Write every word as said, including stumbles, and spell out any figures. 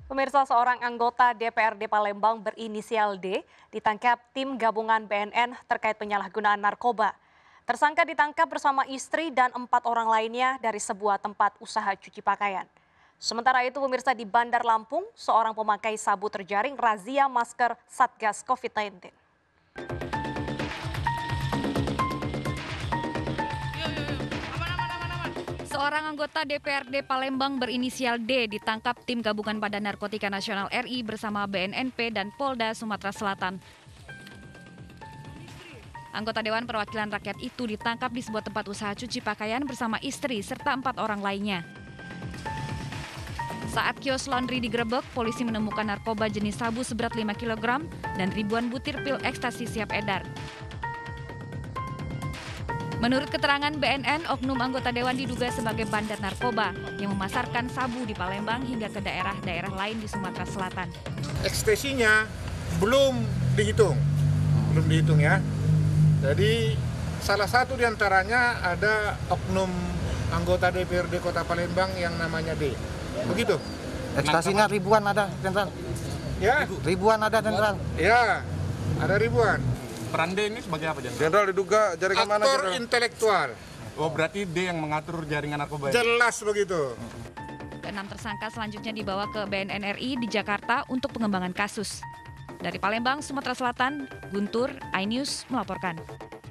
Pemirsa, seorang anggota D P R D Palembang berinisial D ditangkap tim gabungan B N N terkait penyalahgunaan narkoba. Tersangka ditangkap bersama istri dan empat orang lainnya dari sebuah tempat usaha cuci pakaian. Sementara itu, pemirsa, di Bandar Lampung, seorang pemakai sabu terjaring razia masker Satgas covid sembilan belas. Seorang anggota D P R D Palembang berinisial D ditangkap tim gabungan Badan Narkotika Nasional R I bersama B N N P dan Polda Sumatera Selatan. Anggota Dewan Perwakilan Rakyat itu ditangkap di sebuah tempat usaha cuci pakaian bersama istri serta empat orang lainnya. Saat kios laundry digerebek, polisi menemukan narkoba jenis sabu seberat lima kilogram dan ribuan butir pil ekstasi siap edar. Menurut keterangan B N N, oknum anggota dewan diduga sebagai bandar narkoba yang memasarkan sabu di Palembang hingga ke daerah-daerah lain di Sumatera Selatan. Ekstasinya belum dihitung, belum dihitung ya. Jadi salah satu diantaranya ada oknum anggota D P R D Kota Palembang yang namanya D. Begitu. Ekstasinya ribuan ada, Jenderal. Ya, Ribuan ada, Jenderal. ya, ada ribuan. Peran D ini sebagai apa, Jenderal? Jenderal diduga jaringan mana, Aktor Jenderal? intelektual. Oh, berarti D yang mengatur jaringan narkoba. Jelas begitu. Keenam tersangka selanjutnya dibawa ke B N N R I di Jakarta untuk pengembangan kasus. Dari Palembang, Sumatera Selatan, Guntur, iNews melaporkan.